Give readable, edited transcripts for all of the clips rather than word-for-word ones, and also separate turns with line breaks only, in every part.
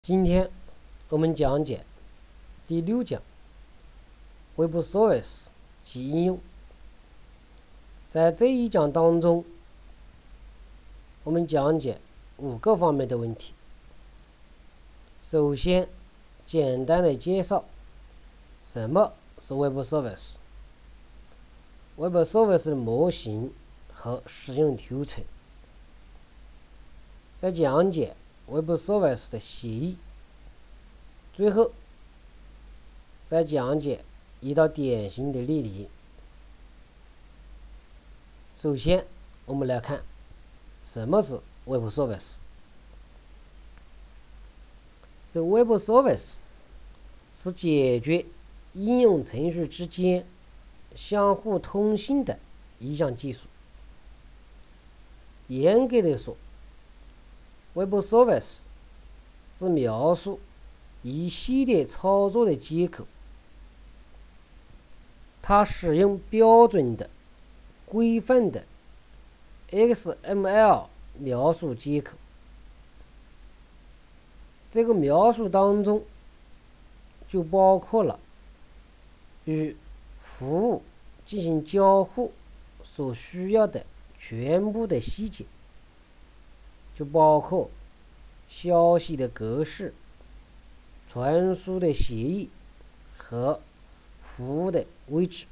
今天我们讲解第6讲 Web Service 及应用。在这一讲当中，我们讲解5个方面的问题。首先，简单的介绍什么是 Web Service、Web Service 的模型和使用流程。再讲解 Web Service 的协议。最后，再讲解一道典型的例题。首先，我们来看什么是 Web Service。Web Service 是解决应用程序之间相互通信的一项技术。严格的说， Web Service 是描述一系列操作的接口，它使用标准的、规范的 XML 描述接口。这个描述当中就包括了与服务进行交互所需要的全部的细节，就包括消息的格式、传输的协议和服务的位置。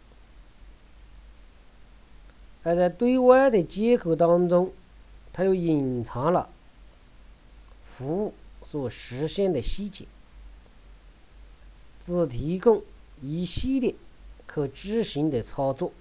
而在对外的接口当中，它又隐藏了服务所实现的细节，只提供一系列可执行的操作。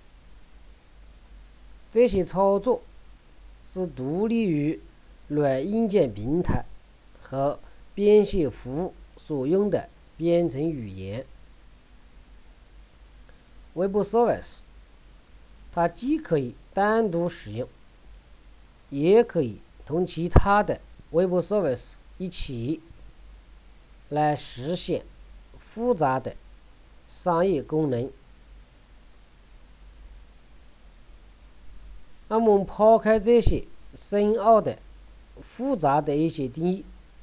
这些操作是独立于软硬件平台和编写服务所用的编程语言。Web Service 它既可以单独使用，也可以同其他的 Web Service 一起来实现复杂的商业功能。那么我们抛开这些深奥的、复杂的一些定义，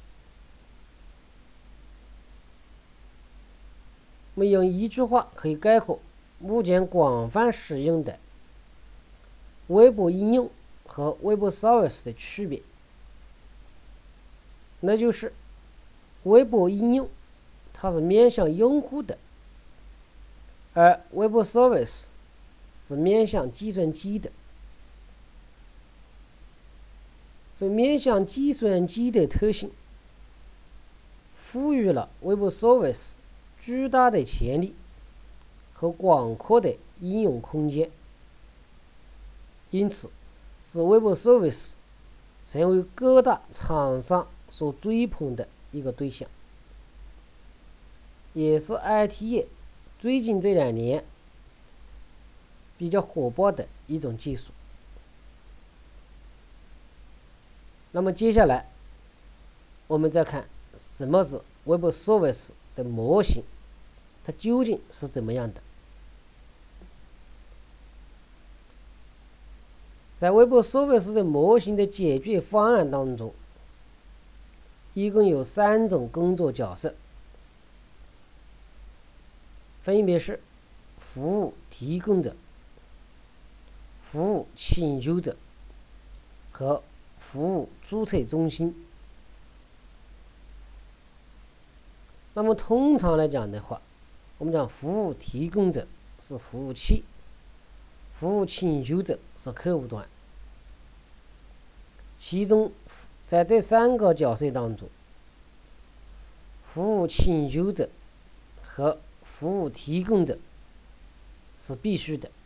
我们用一句话可以概括目前广泛使用的微博应用和 Web Service 的区别，那就是微博应用它是面向用户的，而 Web Service 是面向计算机的。所以面向计算机的特性赋予了 Web Service 巨大的潜力和广阔的应用空间，因此使 Web Service 成为各大厂商所追捧的一个对象，也是 IT 业最近这2年比较火爆的一种技术。那么接下来我们再看什么是 Web Service 的模型，它究竟是怎么样的。在 Web Service 的模型的解决方案当中，一共有3种工作角色，分别是服务提供者、服务请求者和服务注册中心。那么通常来讲的话，我们讲服务提供者是服务器，服务请求者是客户端。其中在这3个角色当中，服务请求者和服务提供者是必须的，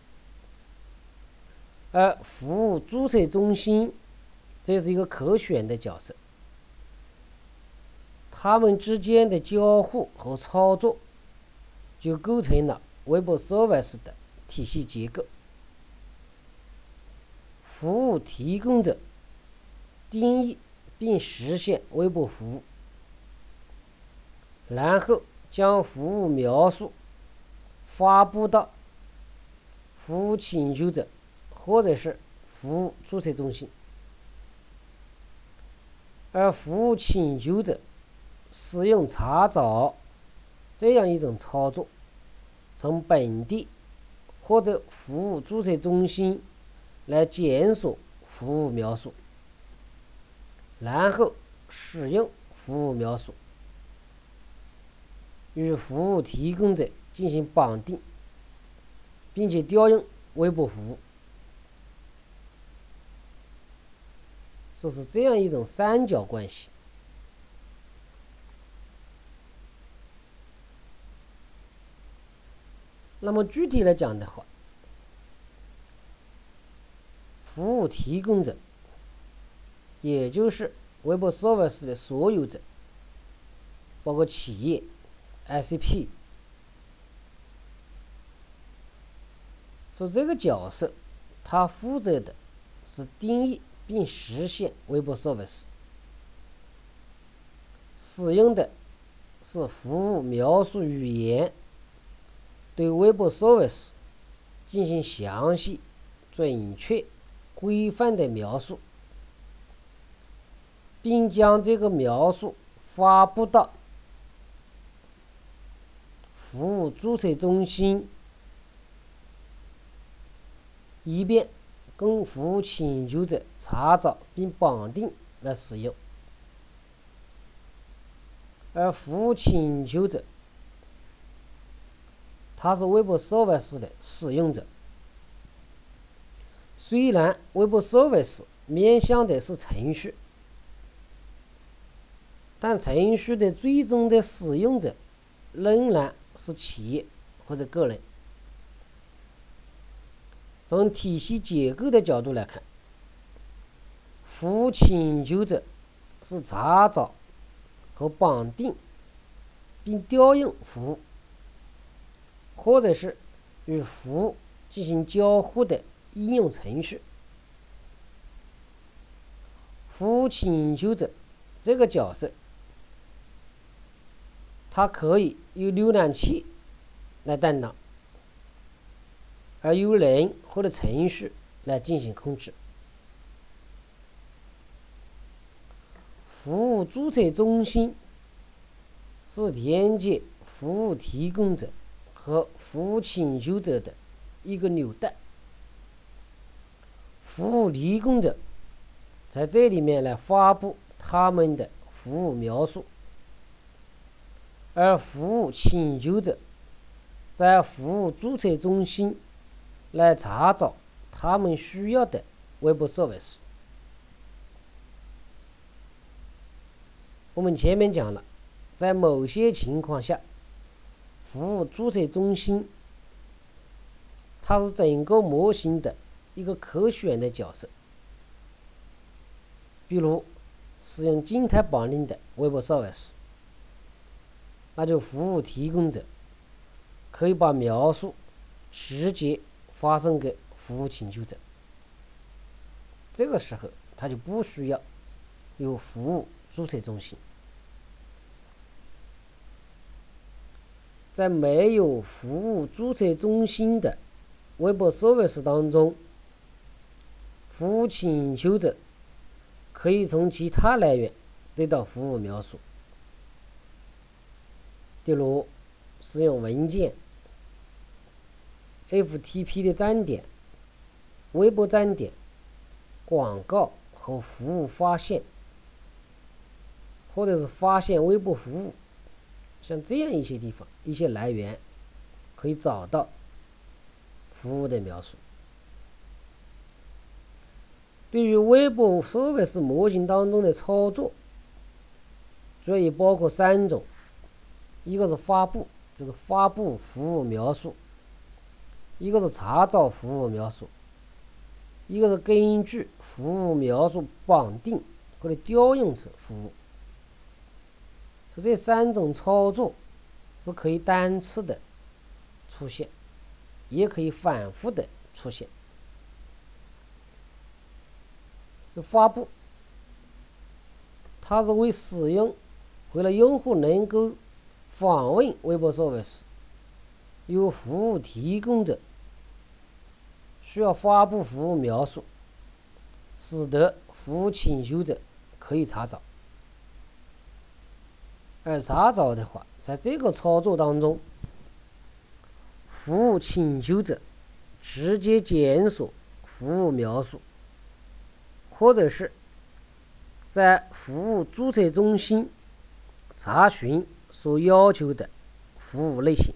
而服务注册中心这是一个可选的角色，他们之间的交互和操作就构成了 Web Service 的体系结构。服务提供者定义并实现微博服务，然后将服务描述发布到服务请求者或者是服务注册中心，而服务请求者使用查找这样一种操作，从本地或者服务注册中心来检索服务描述，然后使用服务描述与服务提供者进行绑定，并且调用微博服务，说是这样一种三角关系。那么具体来讲的话，服务提供者，也就是Web Service 的所有者，包括企业、ICP， 说这个角色，他负责的是定义并实现 Web Service， 使用的是服务描述语言，对 Web Service 进行详细、准确、规范的描述，并将这个描述发布到服务注册中心，以便供服务请求者查找并绑定来使用。而服务请求者，他是 Web Service 的使用者。虽然 Web Service 面向的是程序，但程序的最终的使用者仍然是企业或者个人。从体系结构的角度来看，服务请求者是查找和绑定并调用服务，或者是与服务进行交互的应用程序。服务请求者这个角色，它可以由浏览器来担当，而由人或者程序来进行控制。服务注册中心是连接服务提供者和服务请求者的一个纽带，服务提供者在这里面来发布他们的服务描述，而服务请求者在服务注册中心来查找他们需要的 Web Service。我们前面讲了，在某些情况下，服务注册中心它是整个模型的一个可选的角色。比如使用静态绑定的 Web Service， 那就服务提供者可以把描述直接发送给服务请求者，这个时候他就不需要有服务注册中心。在没有服务注册中心的 Web Service 当中，服务请求者可以从其他来源得到服务描述，例如使用文件、FTP 的站点、微博站点、广告和服务发现，或者是发现微博服务，像这样一些地方、一些来源可以找到服务的描述。对于 Web Service 模型当中的操作，主要也包括三种：一个是发布，就是发布服务描述；一个是查找服务描述；一个是根据服务描述绑定或者调用此服务。所以这三种操作是可以单次的出现，也可以反复的出现。这发布，它是为了用户能够访问 Web Service， 由服务提供者需要发布服务描述，使得服务请求者可以查找。 而查找的话，在这个操作当中，服务请求者直接检索服务描述，或者是在服务注册中心查询所要求的服务类型。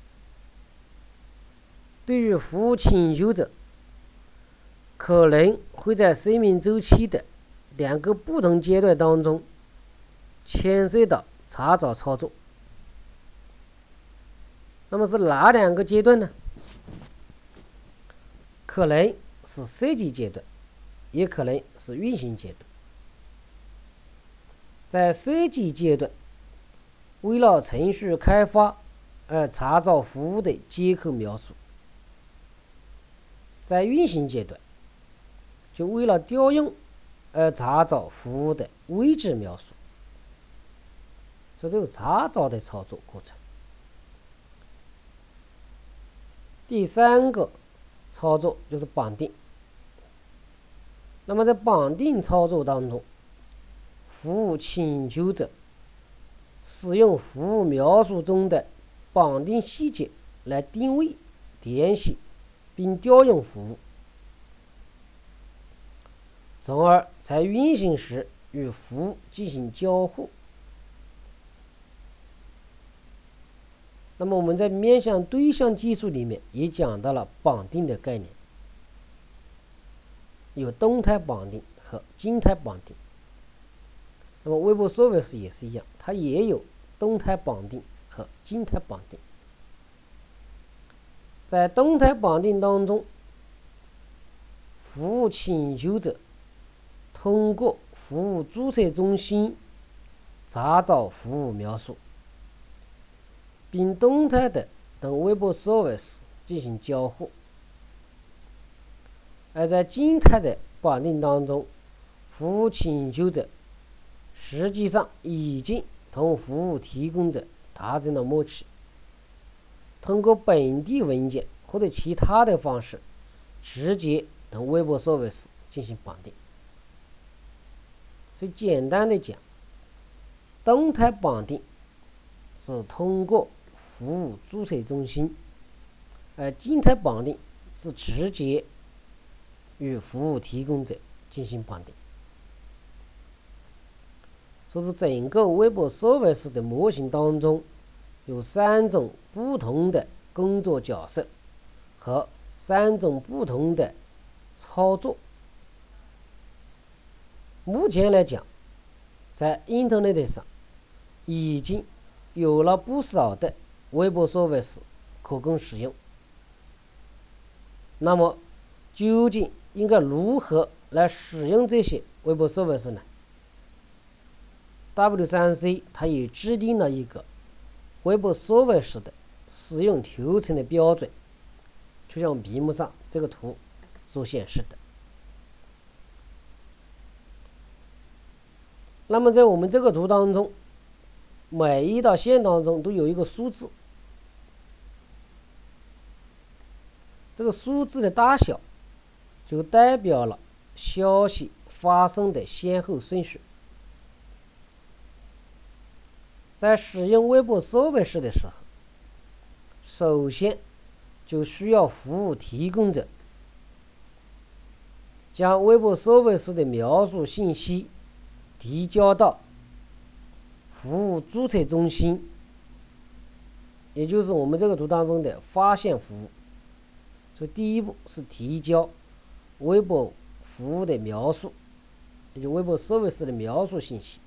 对于服务请求者，可能会在生命周期的2个不同阶段当中牵涉到查找操作。那么是哪2个阶段呢？可能是设计阶段，也可能是运行阶段。在设计阶段，为了程序开发而查找服务的接口描述；在运行阶段，就为了调用而查找服务的位置描述。所以这是查找的操作过程。第3个操作就是绑定。那么在绑定操作当中，服务请求者使用服务描述中的绑定细节来定位、填写并调用服务，从而在运行时与服务进行交互。那么我们在面向对象技术里面也讲到了绑定的概念，有动态绑定和静态绑定。那么 Web Service 也是一样，它也有动态绑定和静态绑定。在动态绑定当中，服务请求者通过服务注册中心查找服务描述，并动态的等 Web Service 进行交互。而在静态的绑定当中，服务请求者实际上已经同服务提供者达成了默契，通过本地文件或者其他的方式直接同 Web Service 进行绑定。所以简单的讲，动态绑定是通过服务注册中心，而静态绑定是直接与服务提供者进行绑定。所以整个 Web Service 的模型当中有3种不同的工作角色和3种不同的操作。目前来讲，在 Internet 上已经有了不少的 Web Service 可供使用。那么究竟应该如何来使用这些 Web Service 呢？ W3C 它也制定了一个 Web Service 的使用流程的标准，就像屏幕上这个图所显示的。那么在我们这个图当中，每一道线当中都有一个数字，这个数字的大小就代表了消息发送的先后顺序。在使用 Web Service 的时候，首先就需要服务提供者将 Web Service 的描述信息提交到服务注册中心，也就是我们这个图当中的发现服务。所以第一步是提交 Web 服务的描述，也就是 Web Service 的描述信息。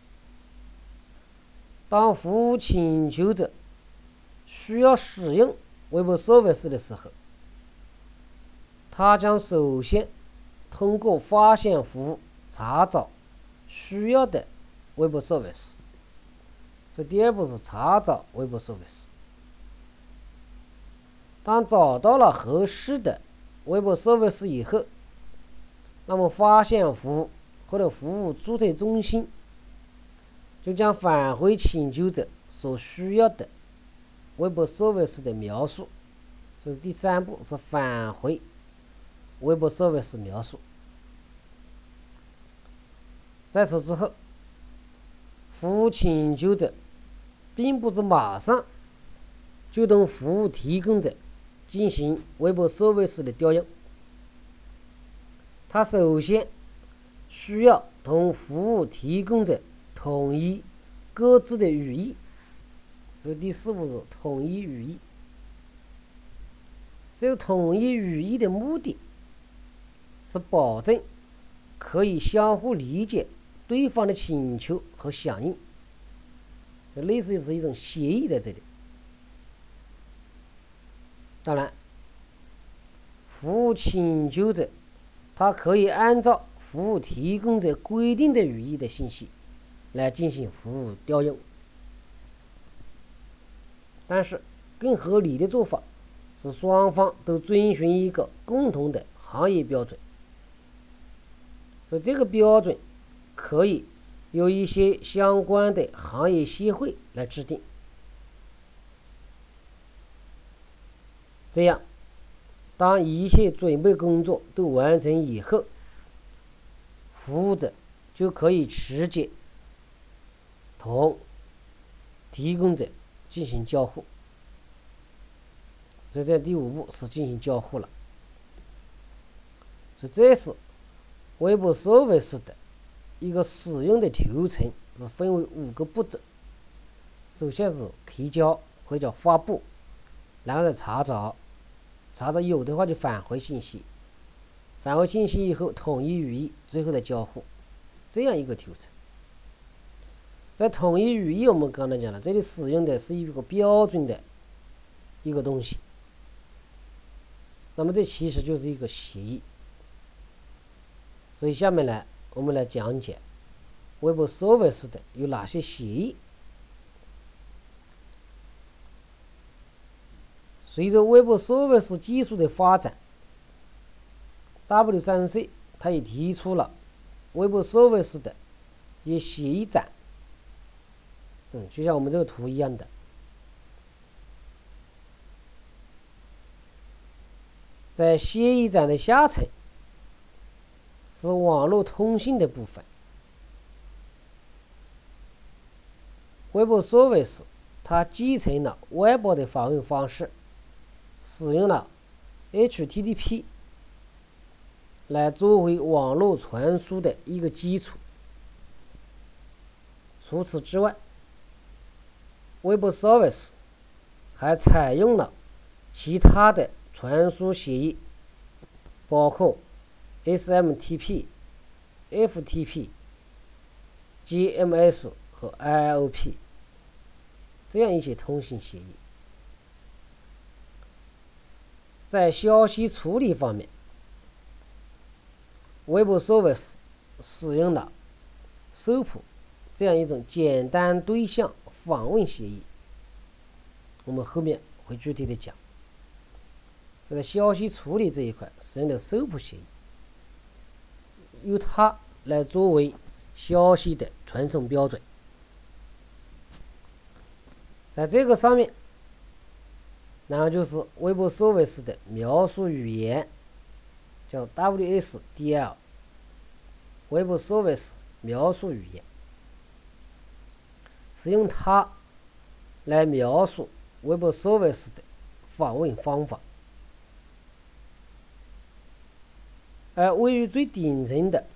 当服务请求者需要使用 Web Service 的时候，他将首先通过发现服务查找需要的 Web Service。所以第2步是查找 Web Service。当找到了合适的 Web Service 以后，那么发现服务或者服务注册中心就将返回请求者所需要的 Web Service 的描述。所以第3步是返回 Web Service 描述。在此之后， 服务请求者并不是马上就同服务提供者进行 Web Service 的调用，他首先需要同服务提供者统一各自的语义，所以第4步是统一语义。这个统一语义的目的是保证可以相互理解对方的请求和响应，类似于是一种协议在这里。当然，服务请求者他可以按照服务提供者规定的语义的信息来进行服务调用，但是更合理的做法是双方都遵循一个共同的行业标准，所以这个标准可以由一些相关的行业协会来制定。这样，当一切准备工作都完成以后，服务者就可以直接同提供者进行交互。所以在第5步是进行交互了。所以这是 Web Service 的一个使用的流程，是分为5个步骤。首先是提交或者叫发布，然后再查找有的话就返回信息，返回信息以后统一语义，最后再交互，这样一个流程。在统一语义，我们刚才讲了，这里使用的是一个标准的一个东西，那么这其实就是一个协议。所以下面来我们来讲解 Web Service 的有哪些协议。随着 Web Service 技术的发展， W3C 它也提出了 Web Service 的一些协议展，就像我们这个图一样的。在协议展的下层是网络通信的部分。Web Service 它继承了 Web 的访问方式，使用了 HTTP 来作为网络传输的一个基础。除此之外， Web Service 还采用了其他的传输协议，包括 SMTP、FTP、GMS 和 IOP 这样一些通信协议。在消息处理方面， Web Service 使用了 SOAP 这样一种简单对象访问协议，我们后面会具体的讲。在消息处理这一块使用的 SOAP 协议，由它来作为消息的传送标准。在这个上面，然后就是 Web Service 的描述语言，叫 WSDL， Web Service 描述语言，使用它来描述 Web Service 的访问方法。而位于最顶层的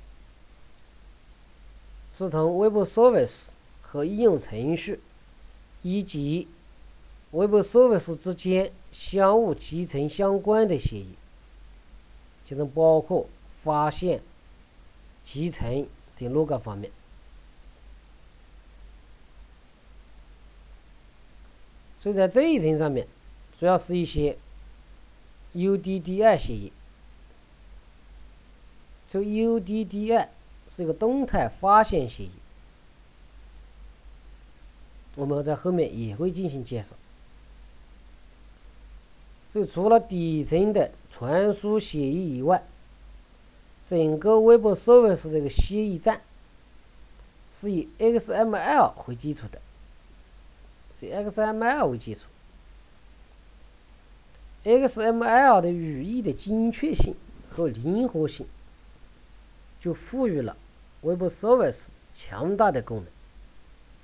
是同 Web Service 和应用程序以及 Web Service 之间相互集成相关的协议，其中包括发现、集成等若干方面。所以在这一层上面，主要是一些 UDDI 协议。这 UDDI 是一个动态发现协议，我们在后面也会进行介绍。所以除了底层的传输协议以外，整个 Web Service 这个协议站是以 XML 为基础的，是以 XML 为基础。XML 的语义的精确性和灵活性就赋予了 Web Service 强大的功能。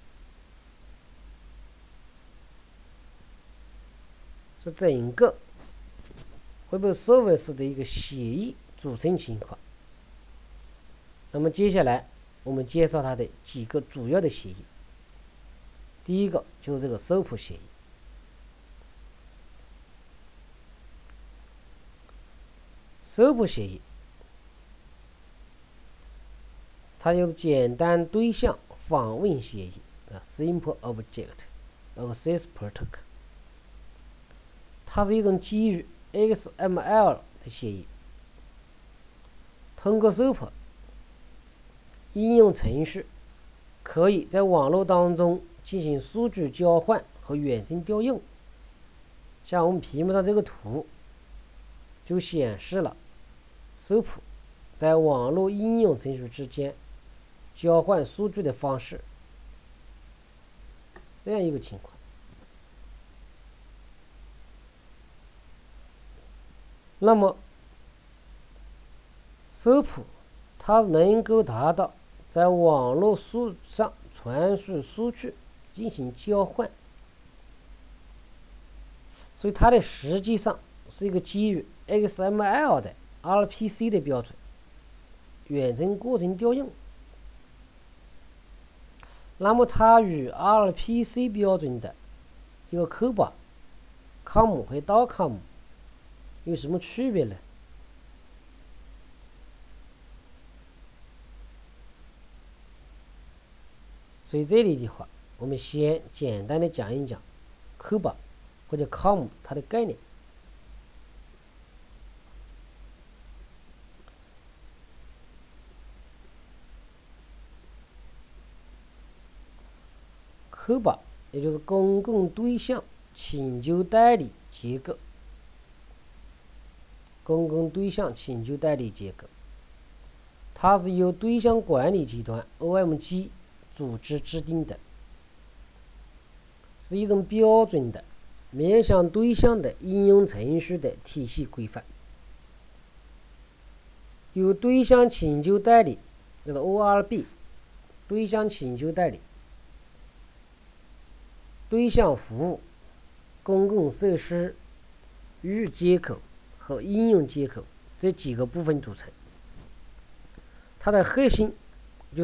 是整个会被收为式的一个协议组成情况。那么接下来我们介绍它的几个主要的协议。第一个就是这个收谱协议。收谱协议，它就是简单对象访问协议，Simple Object Access Protocol。它是一种基于 XML 的协议。通过收谱，应用程序可以在网络当中进行数据交换和远程调用。像我们屏幕上这个图就显示了收谱在网络应用程序之间交换数据的方式，这样一个情况。那么收谱它能够达到在网络上传输数据进行交换，所以它的实际上是一个基于 XML 的 RPC 的标准远程过程调用。那么它与 RPC 标准的一个 COBOL、COM 和 DOCOM 有什么区别呢？所以这里的话，我们先简单的讲一讲 COBOL 或者 COM 它的概念。COBOL 也就是公共对象请求代理结构。公共对象请求代理结构，它是由对象管理集团 OMG 组织制定的，是一种标准的面向对象的应用程序的体系规范。由对象请求代理，就是 ORB 对象请求代理、对象服务、公共设施、域接口和应用接口这几个部分组成。它的核心就是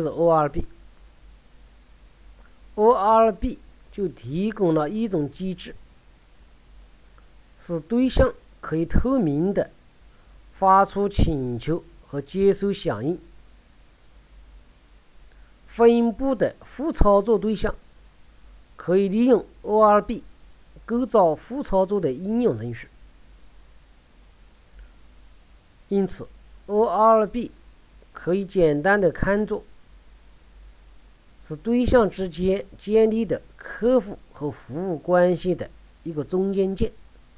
ORB。ORB 就提供了一种机制，使对象可以透明的发出请求和接收响应。分布的副操作对象可以利用 ORB 构造副操作的应用程序。因此 ORB 可以简单的看作是对象之间建立的客户和服务关系的一个中间件。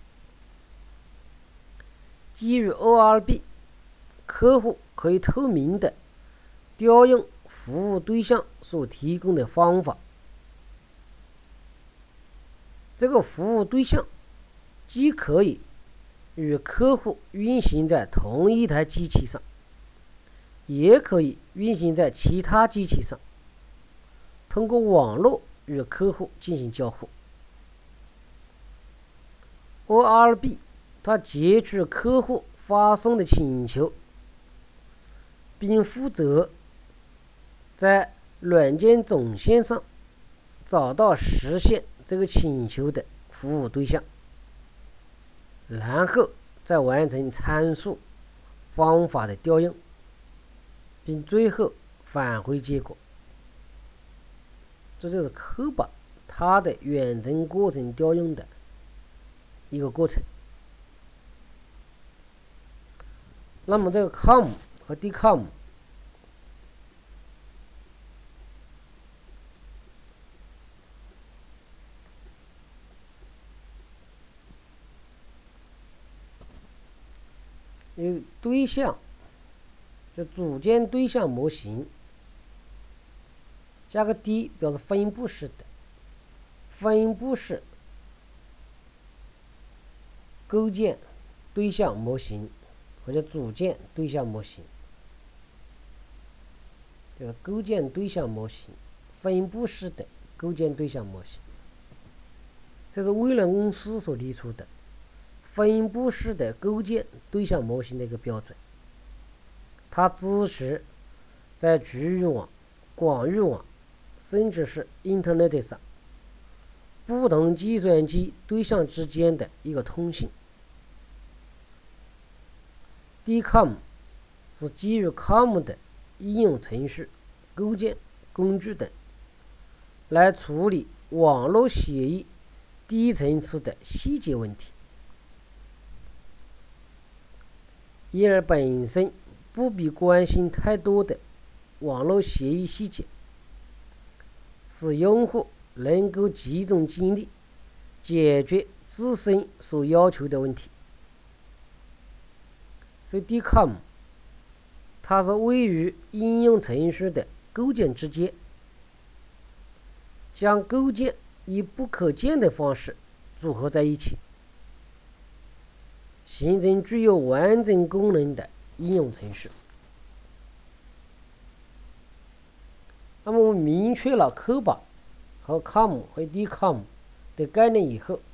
基于 ORB， 客户可以透明的调用服务对象所提供的方法。这个服务对象既可以与客户运行在同一台机器上，也可以运行在其他机器上，通过网络与客户进行交互。ORB 它截取客户发送的请求，并负责在软件总线上找到实现这个请求的服务对象，然后再完成参数方法的调用，并最后返回结果。这就是 COBOL 它的远程过程调用的一个过程。那么这个 COM 和 DCOM 有对象，就组件对象模型，加个 D 表示分布式的，分布式构建对象模型或者组件对象模型，就是构建对象模型，分布式的构建对象模型。这是微软公司所提出的分布式的构建对象模型的一个标准。它支持在局域网、广域网，甚至是 Internet 上不同计算机对象之间的一个通信。DCOM 是基于 COM 的应用程序、构建工具等，来处理网络协议低层次的细节问题，因而本身不必关心太多的网络协议细节，使用户能够集中精力解决自身所要求的问题。所以 DCOM 它是位于应用程序的构建之间，将构建以不可见的方式组合在一起，形成具有完整功能的应用程序。那么我们明确了 COBA 和 COM 和 DCOM 的概念以后，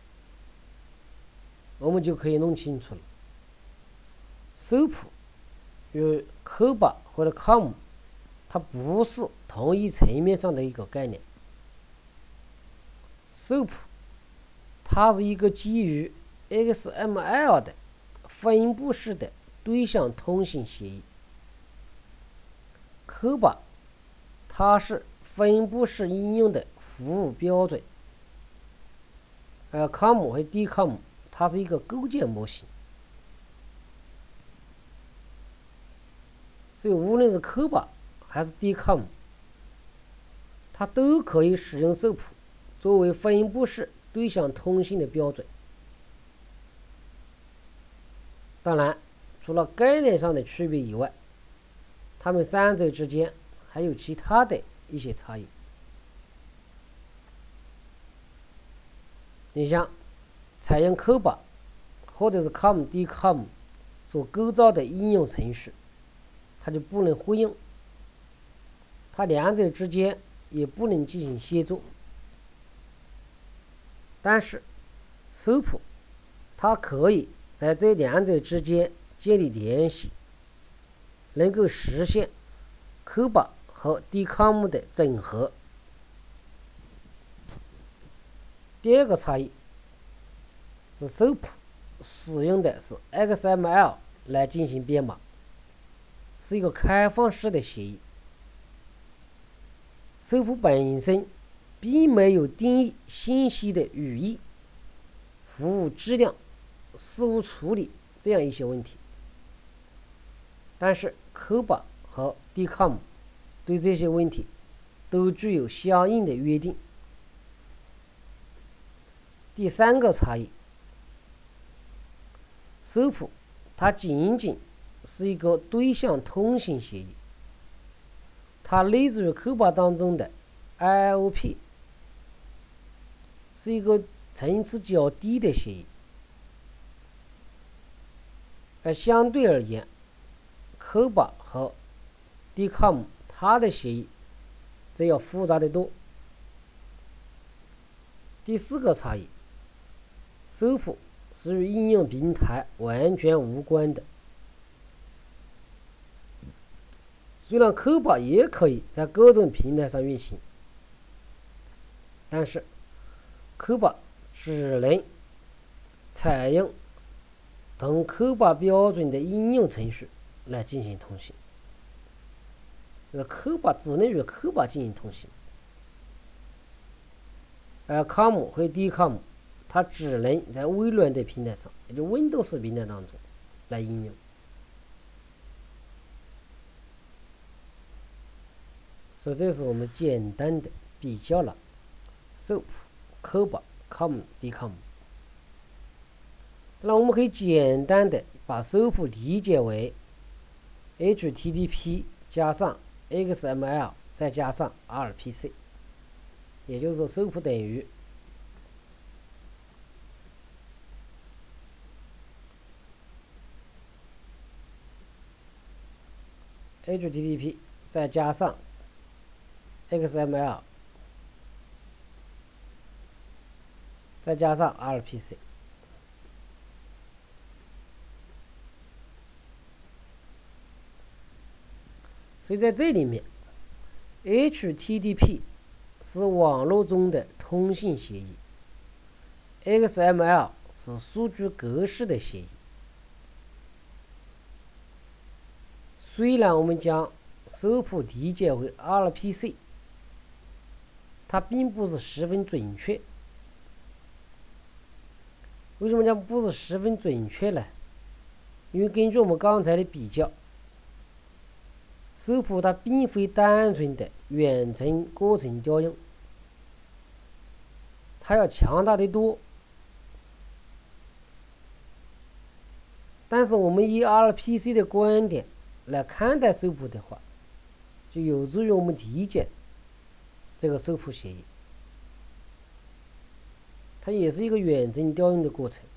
我们就可以弄清楚了。SOAP 与 COBA 或者 COM 它不是同一层面上的一个概念。SOAP 它是一个基于 XML 的分布式的对象通信协议。COBA 它是分布式应用的服务标准，而 COM 和 DCOM 它是一个构建模型。所以无论是 COBA 还是 DCOM， 它都可以使用 SOAP 作为分布式对象通信的标准。当然，除了概念上的区别以外，它们三者之间还有其他的一些差异。你像采用 COBA 或者是 COM、DCOM 所构造的应用程序，它就不能互用，它两者之间也不能进行协作。但是 SOAP 它可以在这两者之间建立联系，能够实现 COBA 和 DCOM 的整合。第二个差异是 SOAP 使用的是 XML 来进行编码，是一个开放式的协议。SOAP 本身并没有定义信息的语义、服务质量、事务处理这样一些问题，但是 COBA 和 DCOM 对这些问题都具有相应的约定。第三个差异， SOAP 它仅仅是一个对象通信协议，它类似于 COBA 当中的 IOP， 是一个层次较低的协议。而相对而言， COBA 和 DCOM 它的协议则要复杂得多。第四个差异， SOAP 是与应用平台完全无关的。虽然 COBA 也可以在各种平台上运行，但是 COBA 只能采用同 COBA 标准的应用程序来进行通信，这个 COBA 只能与 COBA 进行通信，而 COM 和 DCOM 它只能在微软的平台上，也就 Windows 平台当中来应用。所以这是我们简单的比较了 SOAP、COBA、COM、DCOM。那我们可以简单的把 SOAP 理解为 HTTP 加上 XML 再加上 RPC， 也就是说 SOAP 等于HTTP 再加上 XML 再加上 RPC。 所以在这里面 HTTP 是网络中的通信协议， XML 是数据格式的协议。虽然我们将SOAP理解为 RPC， 它并不是十分准确。为什么讲不是十分准确呢？因为根据我们刚才的比较，SOAP它并非单纯的远程过程调用，它要强大得多。但是我们以 RPC 的观点来看待SOAP的话，就有助于我们理解这个SOAP协议。它也是一个远程调用的过程。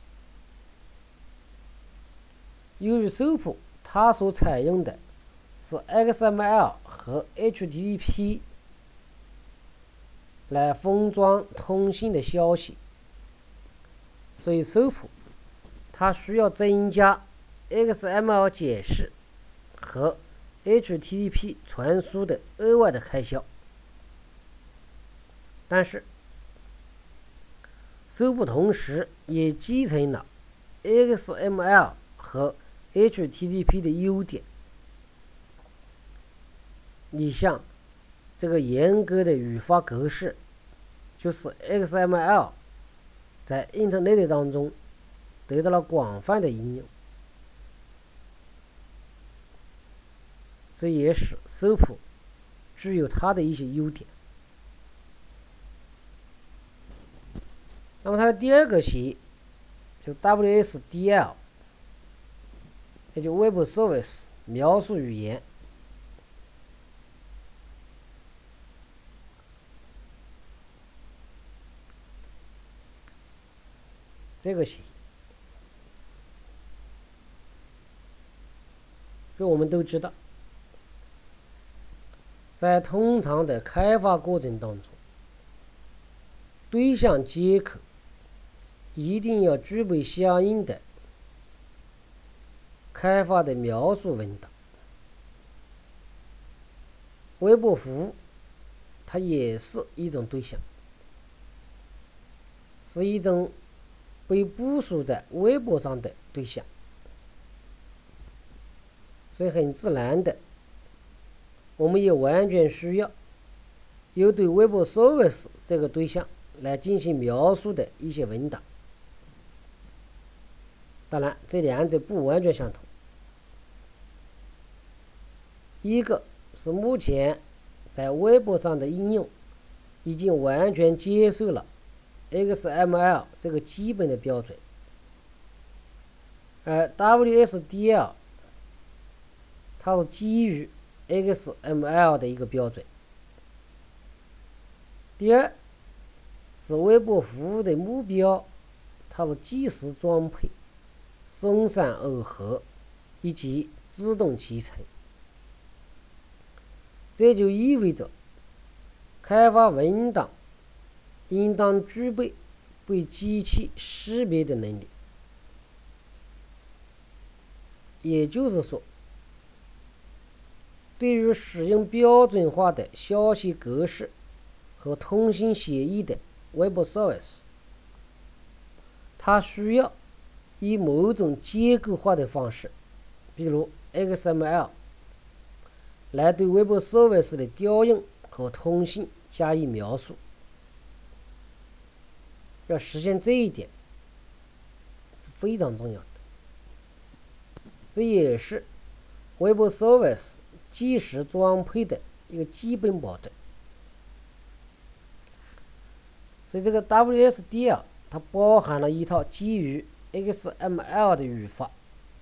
由于 SOAP 它所采用的是 XML 和 HTTP 来封装通信的消息，所以 SOAP 它需要增加 XML 解释和 HTTP 传输的额外的开销。但是SOAP 同时也继承了 XML 和 HTTP 的优点。你像这个严格的语法格式，就是 XML 在 Internet 当中得到了广泛的应用，这也使 SOAP 具有它的一些优点。那么它的第二个协议就 WSDL， 也就 Web Service 描述语言。这个协议，就我们都知道，在通常的开发过程当中，对象接口一定要具备相应的开发的描述文档。微博服务它也是一种对象，是一种被部署在微博上的对象，所以很自然的，我们也完全需要有对 Web Service 这个对象来进行描述的一些文档。当然，这两者不完全相同。一个是目前在微博上的应用已经完全接受了 XML 这个基本的标准，而 WSDL 它是基于 XML 的一个标准。第二是微博服务的目标，它是即时装配、松散耦合以及自动集成。这就意味着开发文档应当具备被机器识别的能力。也就是说，对于使用标准化的消息格式和通信协议的 Web Service， 它需要以某种结构化的方式，比如 XML， 来对 Web Service 的调用和通信加以描述。要实现这一点是非常重要的，这也是 Web Service 即时装配的一个基本保证。所以这个 WSDL 它包含了一套基于 XML 的语法，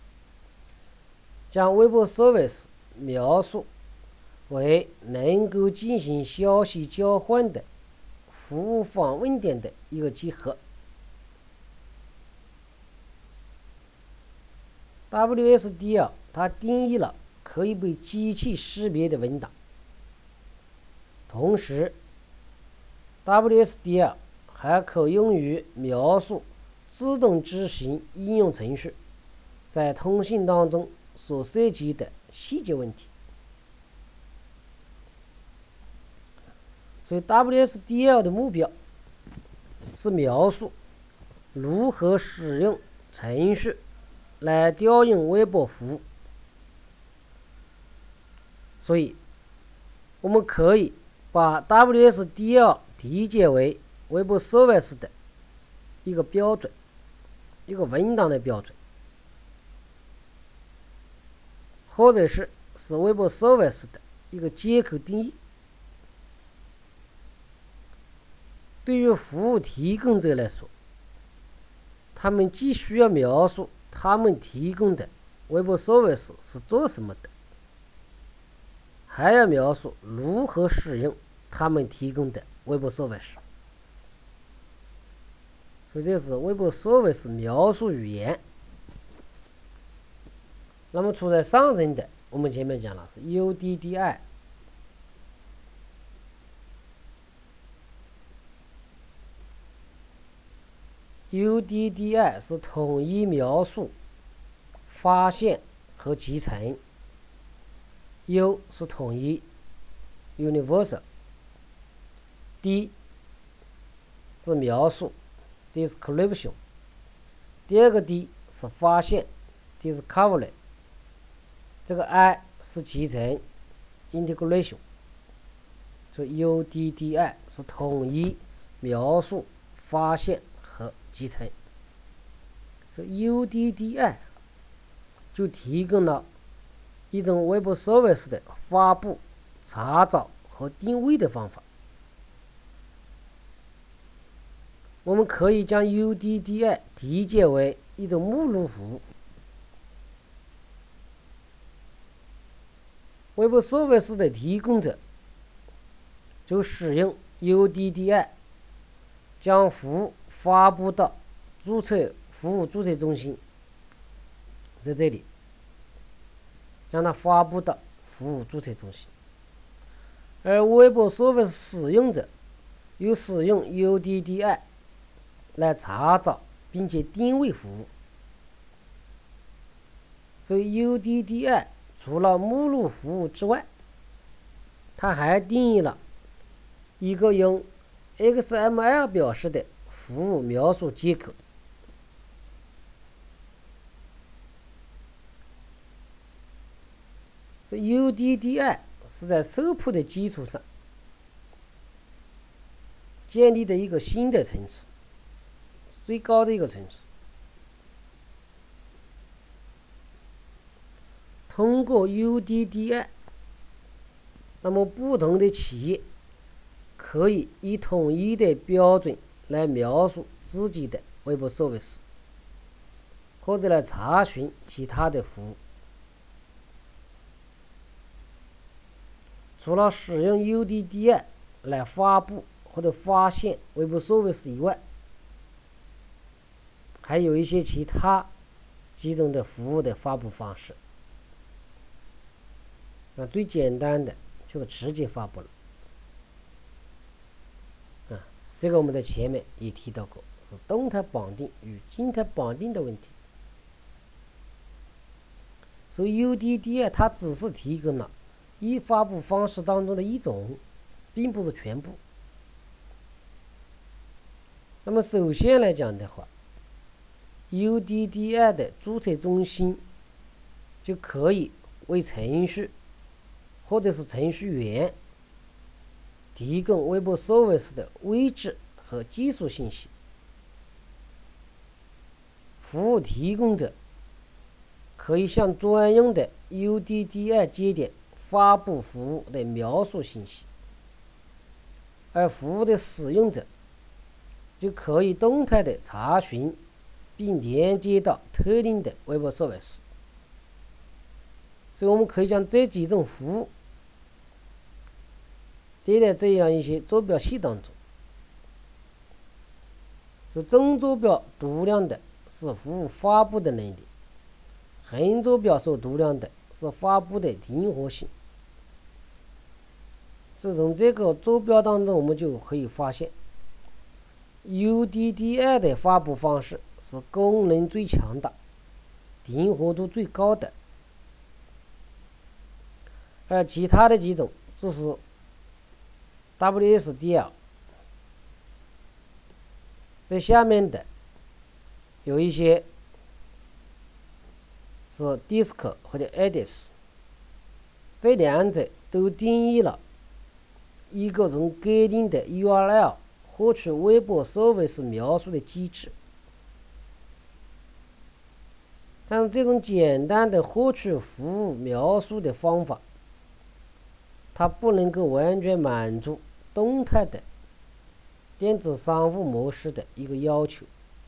将 Web Service 描述为能够进行消息交换的服务访问点的一个集合。WSDL 它定义了可以被机器识别的文档，同时 WSDL 还可用于描述自动执行应用程序在通信当中所涉及的细节问题。 所以 WSDL 的目标是描述如何使用程序来调用微波服务。所以我们可以把 WSDL 理解为微波 service 的一个标准，一个文档的标准，或者是微波 service 的一个接口定义。对于服务提供者来说，他们既需要描述他们提供的微波 service 是做什么的，还要描述如何使用他们提供的微波 service。所以这是微波 service 描述语言。那么处在上层的，我们前面讲了是 UDDI。UDDI 是统一描述、发现和集成。U 是统一 universal。D 是描述 description。第二个 D 是发现 discovery。这个 I 是集成 integration。所以 UDDI 是统一描述、发现和集成。所以 UDDI 就提供了一种微波 service 的发布、查找和定位的方法。我们可以将 UDDI 理解为一种目录服务。微波 service 的提供者就使用 UDDI 将服务发布到服务注册中心，在这里将它发布到服务注册中心。而微波 service 使用者又使用 UDDI 来查找并且定位服务。所以 UDDI 除了目录服务之外，它还定义了一个用 XML 表示的服务描述接口。所以 UDDI 是在SOAP的基础上建立的一个新的层次，最高的一个层次。通过 UDDI， 那么不同的企业可以以统一的标准来描述自己的微波 service， 或者来查询其他的服务。除了使用 UDDI 来发布或者发现微波 service 以外，还有一些其他几种的服务的发布方式。最简单的就是直接发布了。这个我们在前面也提到过，是动态绑定与静态绑定的问题。所以 UDDI 它只是提供了一发布方式当中的一种，并不是全部。那么首先来讲的话， UDDI 的注册中心就可以为程序或者是程序员提供微波 service 的位置和技术信息。服务提供者可以向专用的 UDDI 节点发布服务的描述信息，而服务的使用者就可以动态的查询并连接到特定的微波 service。 所以我们可以将这几种服务列在这样一些坐标系当中。所以纵坐标读量的是服务发布的能力，横坐标所读量的是发布的灵活性。所以从这个坐标当中，我们就可以发现 UDDI 的发布方式是功能最强大、灵活度最高的，而其他的几种只是 WSDL。在下面的有一些是 DISC 或者 ADIS， 这两者都定义了一个从特定的 URL 获取 Web Service 描述的机制。但是这种简单的获取服务描述的方法，它不能够完全满足动态的电子商务模式的一个要求，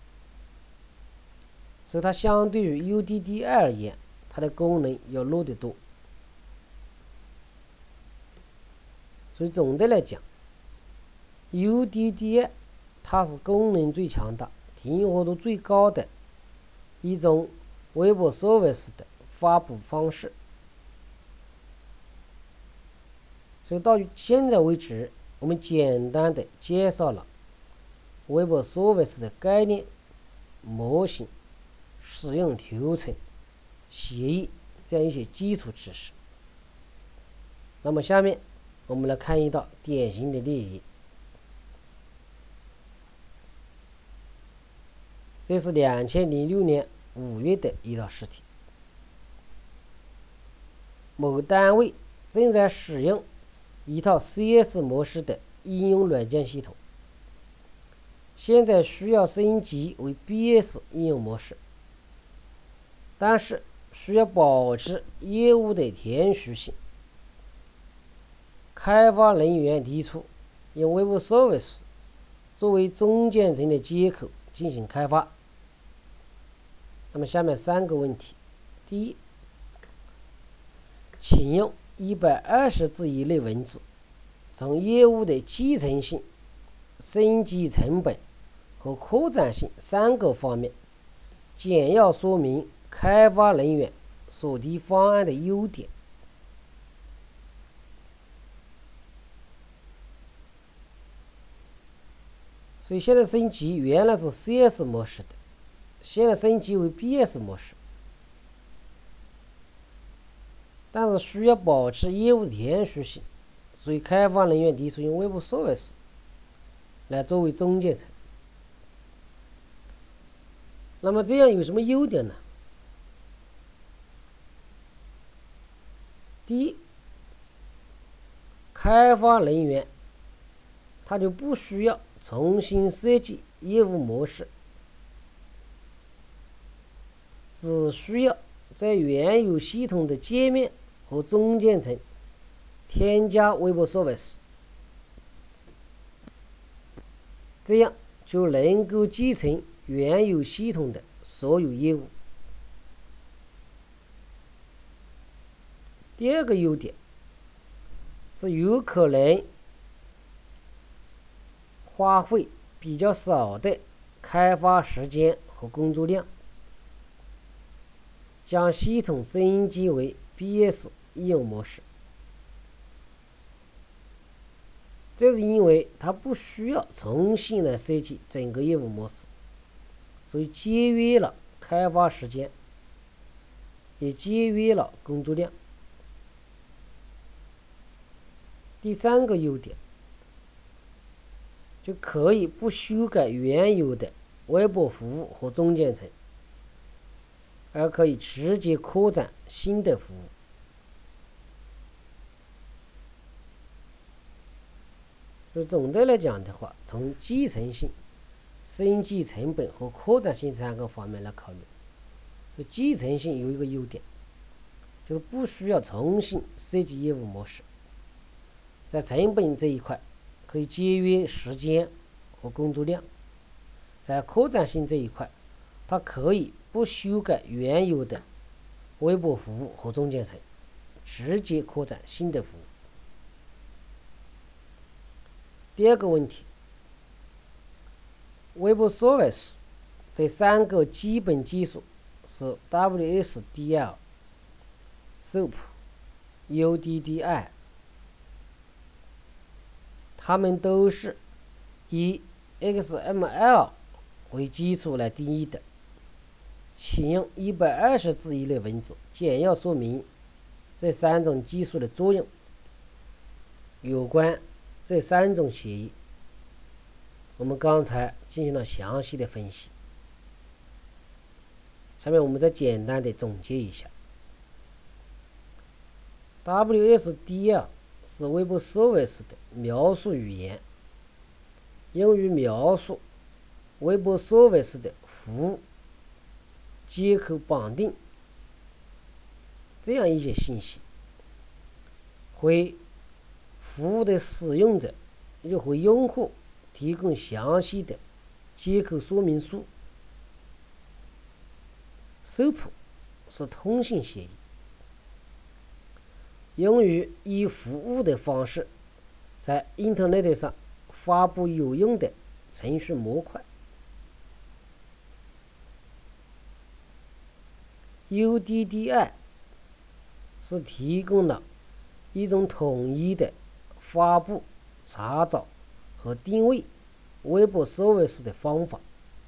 所以它相对于 UDDI 而言，它的功能要弱得多。所以总的来讲， UDDI 它是功能最强大、灵活度最高的一种 Web Service 的发布方式。所以到现在为止，我们简单的介绍了 Web Service 的概念、模型、使用流程、协议这样一些基础知识。那么下面我们来看一道典型的例题。这是2006年5月的一道试题。某单位正在使用一套 CS 模式的应用软件系统，现在需要升级为 BS 应用模式，但是需要保持业务的连续性。开发人员提出用 Web Service 作为中间层的接口进行开发。那么下面3个问题：第一，请用120字以内文字，从业务的继承性、升级成本和扩展性3个方面，简要说明开发人员所提方案的优点。所以现在升级原来是 CS 模式的，现在升级为 BS 模式，但是需要保持业务连续性，所以开发人员提出用 Web Service 来作为中间层。那么这样有什么优点呢？第一，开发人员他就不需要重新设计业务模式，只需要在原有系统的界面和中间层添加 Web Service， 这样就能够继承原有系统的所有业务。第二个优点是有可能花费比较少的开发时间和工作量，将系统升级为 BS 应用模式。这是因为它不需要重新来设计整个业务模式，所以节约了开发时间，也节约了工作量。第3个优点，就可以不修改原有的微博服务和中间层，而可以直接扩展新的服务。所以总的来讲的话，从继承性、升级成本和扩展性3个方面来考虑。所以继承性有一个优点，就是不需要重新设计业务模式，在成本这一块可以节约时间和工作量。在扩展性这一块，它可以不修改原有的微博服务和中间层，直接扩展新的服务。第二个问题， Web Service 的3个基本技术是 WSDL、 SOAP、 UDDI， 它们都是以 XML 为基础来定义的。请用120字以内文字简要说明这3种技术的作用、有关这3种协议，我们刚才进行了详细的分析。下面我们再简单的总结一下。WSDL 是 Web Service 的描述语言，用于描述 Web Service 的服务接口绑定这样一些信息，为服务的使用者又为用户提供详细的接口说明书。SOAP 是通信协议，用于以服务的方式在 Internet 上发布有用的程序模块。UDDI 是提供了一种统一的发布、查找和定位 Web Service 的方法。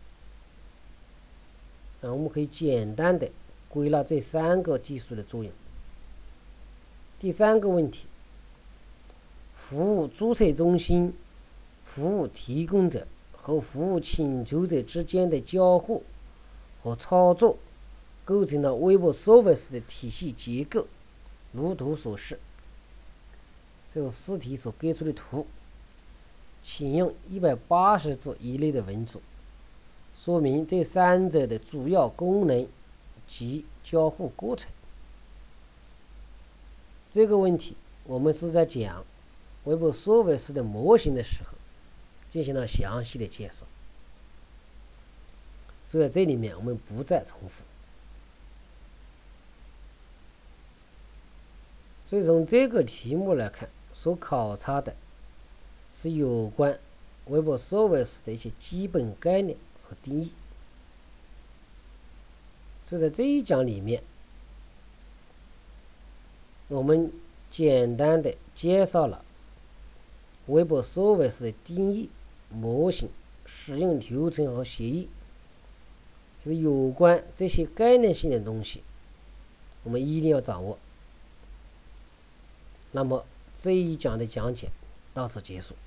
我们可以简单的归纳这3个技术的作用。第3个问题，服务注册中心、服务提供者和服务请求者之间的交互和操作构成了 Web Service 的体系结构，如图所示。这是试题所给出的图，请用180字以内的文字说明这3者的主要功能及交互过程。这个问题我们是在讲 Web Service 的模型的时候进行了详细的介绍，所以在这里面我们不再重复。所以从这个题目来看，所考察的是有关 Web Service 的一些基本概念和定义。所以在这一讲里面，我们简单的介绍了 Web Service 的定义、模型、使用流程和协议，就是有关这些概念性的东西，我们一定要掌握。那么这一讲的讲解到此结束。